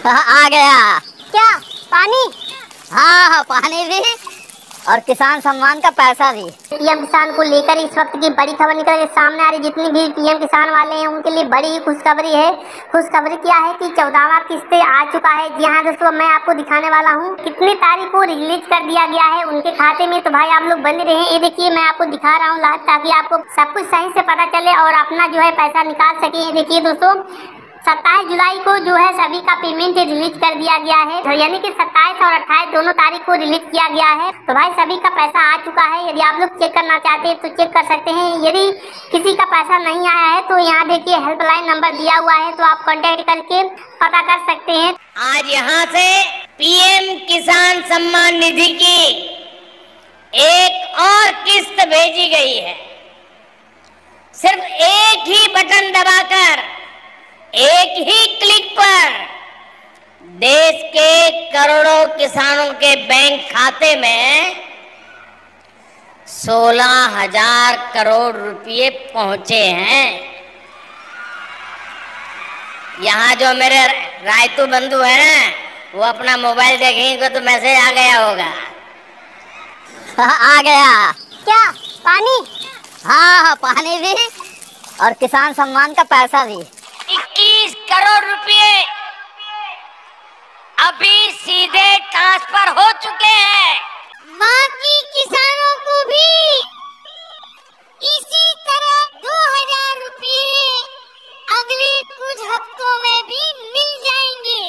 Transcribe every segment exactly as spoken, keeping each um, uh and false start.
आ गया। क्या पानी? हाँ हाँ, पानी भी और किसान सम्मान का पैसा भी। पीएम किसान को लेकर इस वक्त की बड़ी खबर निकल के सामने आ रही। जितनी भी पीएम किसान वाले हैं उनके लिए बड़ी ही खुशखबरी है। खुशखबरी क्या है कि चौदहवां किस्त आ चुका है। जी हाँ दोस्तों, मैं आपको दिखाने वाला हूँ कितनी तारीख को रिलीज कर दिया गया है उनके खाते में। तो भाई आप लोग बने रहे। ये देखिए मैं आपको दिखा रहा हूँ लाइव, ताकि आपको सब कुछ सही से पता चले और अपना जो है पैसा निकाल सके। देखिए दोस्तों, सत्ताईस जुलाई को जो है सभी का पेमेंट रिलीज कर दिया गया है, यानी कि सत्ताईस और अट्ठाईस दोनों तारीख को रिलीज किया गया है। तो भाई सभी का पैसा आ चुका है। यदि आप लोग चेक करना चाहते हैं तो चेक कर सकते हैं। यदि किसी का पैसा नहीं आया है तो यहाँ देखिए हेल्पलाइन नंबर दिया हुआ है, तो आप कॉन्टेक्ट करके पता कर सकते हैं। आज यहाँ से पीएम किसान सम्मान निधि की एक और किस्त भेजी गई है। सिर्फ एक ही बटन दबाकर, एक ही क्लिक पर देश के करोड़ों किसानों के बैंक खाते में सोलह हजार करोड़ रुपए पहुंचे हैं। यहाँ जो मेरे रायतू बंधु है ना, वो अपना मोबाइल देखेंगे तो मैसेज आ गया होगा। आ गया। क्या पानी? हाँ हाँ, पानी भी और किसान सम्मान का पैसा भी। इक्कीस करोड़ रुपए अभी सीधे ट्रांसफर हो चुके हैं। बाकी किसानों को भी इसी तरह दो हजार रुपये अगले कुछ हफ्तों में भी मिल जाएंगे।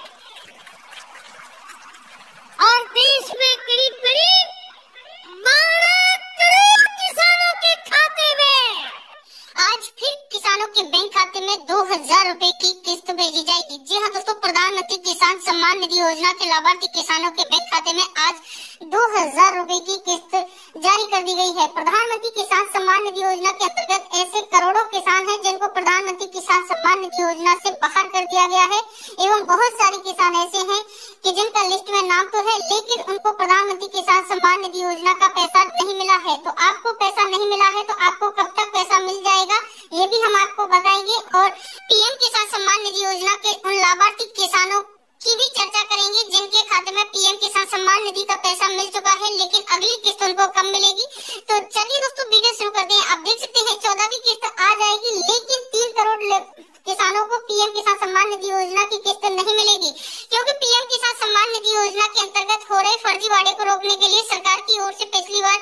और देश में करीब करीब बारह करोड़ किसानों के खाते में आज फिर किसानों के बैंक खाते में दो हजार रूपए की किस्त भेजी जाएगी। जी हाँ दोस्तों, प्रधानमंत्री किसान सम्मान निधि योजना के लाभार्थी किसानों के बैंक खाते में आज दो हजार रूपए की किस्त जारी कर दी गई है। प्रधानमंत्री किसान सम्मान निधि योजना के अंतर्गत ऐसे करोड़ों किसान हैं जिनको प्रधानमंत्री किसान सम्मान निधि योजना से बाहर कर दिया गया है, एवं बहुत सारे किसान ऐसे हैं कि जिनका लिस्ट में नाम तो है लेकिन उनको प्रधानमंत्री किसान सम्मान निधि योजना का पैसा नहीं मिला है। तो आपको पैसा नहीं मिला है तो आपको कब तक पैसा मिल जाएगा ये भी हम आपको बताएंगे। और पीएम किसान सम्मान निधि योजना के उन लाभार्थी किसानों की भी चर्चा करेंगे जिनके खाते में पीएम किसान सम्मान निधि का पैसा मिल चुका है लेकिन अगली किस्त उनको कब मिलेगी। तो चलिए दोस्तों वीडियो शुरू करते हैं। आप देख सकते हैं चौदहवीं किस्त आ जाएगी लेकिन तीन करोड़ किसानों को पीएम किसान सम्मान निधि योजना की किस्त नहीं मिलेगी, क्योंकि पीएम किसान सम्मान निधि योजना के अंतर्गत हो रहे फर्जीवाड़े को रोकने के लिए सरकार की ओर से पिछली बार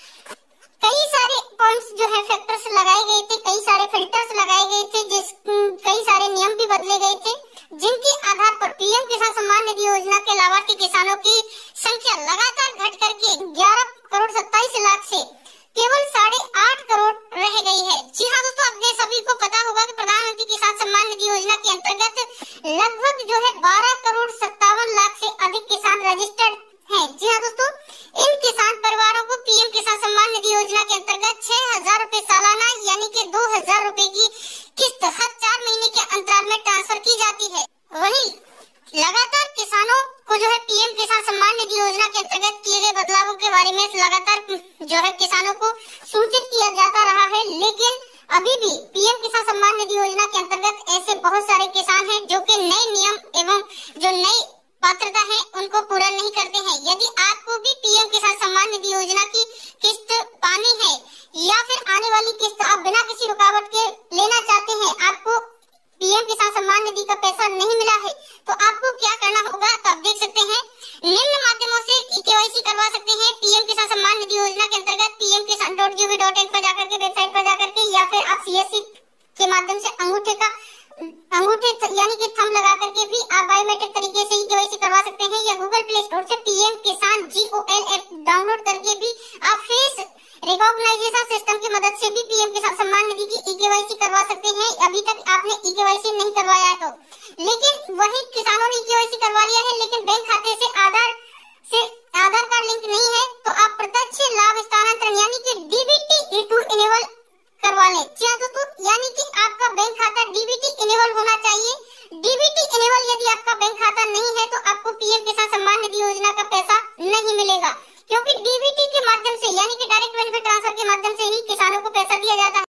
कई सारे पॉइंट्स जो है फैक्टर्स लगाए गए थे, कई सारे फिल्टर्स लगाए गए थे, जिस कई सारे नियम भी बदले गए थे, जिनके आधार पर पीएम किसान सम्मान निधि योजना के लाभार्थी किसानों की संख्या लगातार घट करके ग्यारह करोड़ सत्ताईस लाख से केवल साढ़े आठ करोड़ रह गई है। जी हाँ दोस्तों, अपने सभी को पता होगा कि प्रधानमंत्री किसान सम्मान निधि योजना के अंतर्गत लगभग जो है बारह करोड़ सत्तावन लाख से अधिक किसान रजिस्टर्ड है। जी हाँ दोस्तों, इन किसान परिवारों को पीएम किसान सम्मान निधि योजना के अंतर्गत छह हजार रूपए सालाना यानी कि दो हजार रूपए की किस्त हर चार महीने के अंतराल में ट्रांसफर की जाती है। वहीं लगातार किसानों को जो है पीएम किसान सम्मान निधि योजना के अंतर्गत किए गए बदलावों के बारे में लगातार जो है किसानों को सूचित किया जाता रहा है, लेकिन अभी भी पीएम किसान सम्मान निधि योजना के अंतर्गत ऐसे बहुत सारे किसान हैं जो कि नए नियम एवं जो नई पात्रता है उनको पूरा नहीं करते हैं। यदि आपको भी पीएम किसान सम्मान निधि योजना की किस्त पानी है या फिर आने वाली किस्त आप बिना किसी रुकावट के लेना चाहते हैं, आपको पीएम किसान सम्मान निधि का पैसा नहीं मिला है, तो आपको क्या करना होगा तो आप देख सकते हैं निम्न माध्यमों से केवाईसी करवा सकते हैं। पीएम किसान सम्मान निधि योजना के अंतर्गत PM Kisan dot G O V dot in पर जाकर के वेबसाइट पर जाकर के या फिर आप सीएससी के माध्यम से अंगूठे का अंगूठे यानी कि थंब लगा करके भी आप बायोमेट्रिक तरीके से ही केवाईसी करवा सकते हैं, या गूगल प्ले स्टोर से PM Kisan G O L app download करके भी आप फेस रिकॉग्नाइजेशन सिस्टम की मदद से भी पीएम किसान सम्मान निधि की ई केवाईसी करवा सकते हैं। अभी तक आपने ई केवाईसी नहीं करवाया है तो, लेकिन वही किसानों ने ई केवाईसी करवा लिया है लेकिन बैंक खाते से आधार से आधार कार्ड लिंक नहीं है, तो आप प्रत्यक्ष लाभ स्थानांतरण यानी कि डीबीटी टू इनेबल करवा लें। जी दोस्तों, यानी कि आपका बैंक खाता डीबीटी इनेबल होना चाहिए। डीबीटी इनेबल यदि आपका बैंक खाता नहीं है तो आपको पीएम किसान सम्मान निधि योजना का पैसा नहीं मिलेगा, क्योंकि डीबीटी के माध्यम से यानी कि डायरेक्ट बेनिफिट ट्रांसफर के माध्यम से ही किसानों को पैसा दिया जाता है।